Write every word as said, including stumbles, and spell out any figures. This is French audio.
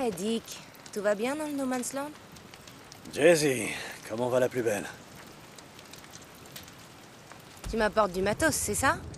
Ouais, Dick. Tout va bien dans le No Man's Land? Jesse, comment va la plus belle? Tu m'apportes du matos, c'est ça?